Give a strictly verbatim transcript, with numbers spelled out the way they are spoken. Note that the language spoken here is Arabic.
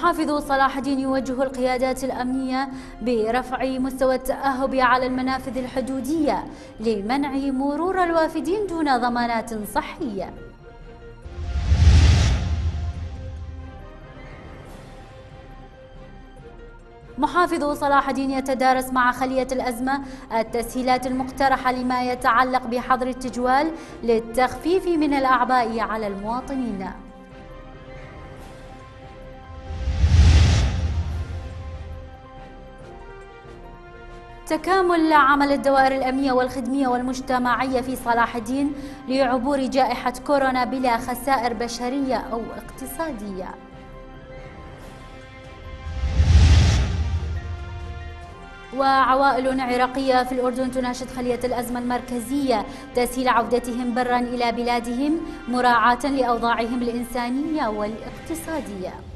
محافظ صلاح الدين يوجه القيادات الأمنية برفع مستوى التأهب على المنافذ الحدودية لمنع مرور الوافدين دون ضمانات صحية. محافظ صلاح الدين يتدارس مع خلية الأزمة التسهيلات المقترحة لما يتعلق بحظر التجوال للتخفيف من الأعباء على المواطنين. تكامل عمل الدوائر الأمنية والخدمية والمجتمعية في صلاح الدين لعبور جائحة كورونا بلا خسائر بشرية أو اقتصادية. وعوائل عراقية في الأردن تناشد خلية الأزمة المركزية تسهيل عودتهم برا إلى بلادهم مراعاة لأوضاعهم الإنسانية والاقتصادية.